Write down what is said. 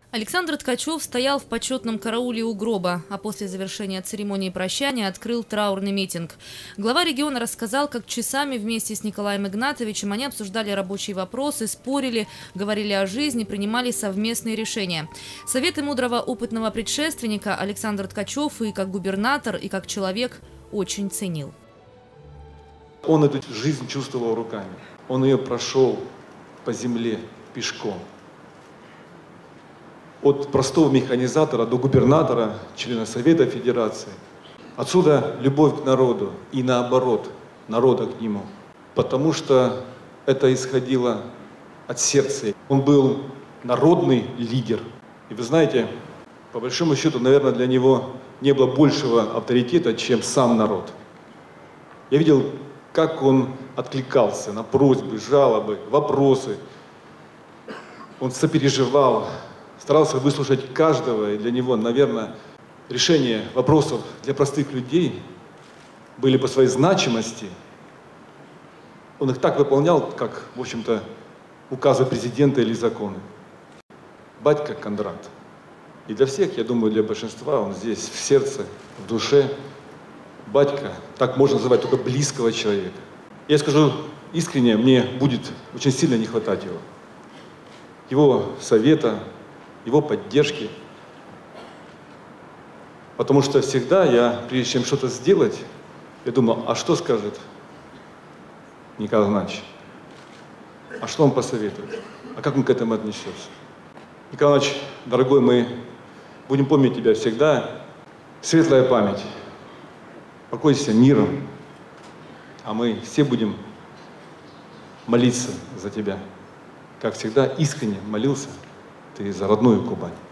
Александр Ткачев стоял в почетном карауле у гроба, а после завершения церемонии прощания открыл траурный митинг. Глава региона рассказал, как часами вместе с Николаем Игнатовичем они обсуждали рабочие вопросы, спорили, говорили о жизни, принимали совместные решения. Советы мудрого опытного предшественника Александр Ткачев и как губернатор, и как человек очень ценил. Он эту жизнь чувствовал руками. Он ее прошел по земле пешком. От простого механизатора до губернатора, члена Совета Федерации. Отсюда любовь к народу и наоборот, народа к нему. Потому что это исходило от сердца. Он был народный лидер. И вы знаете, по большому счету, наверное, для него не было большего авторитета, чем сам народ. Я видел, как он откликался на просьбы, жалобы, вопросы. Он сопереживал, старался выслушать каждого, и для него, наверное, решение вопросов для простых людей были по своей значимости. Он их так выполнял, как, в общем-то, указы президента или законы. Батька Кондрат. И для всех, я думаю, для большинства, он здесь, в сердце, в душе. Батька, так можно называть только близкого человека. Я скажу искренне, мне будет очень сильно не хватать его. Его совета, его поддержки. Потому что всегда я, прежде чем что-то сделать, я думаю, а что скажет Николай Иванович? А что он посоветует? А как он к этому отнесется? Николай Иванович, дорогой, мы будем помнить тебя всегда. Светлая память. Покойся миром. А мы все будем молиться за тебя. Как всегда, искренне молился ты за родную Кубань.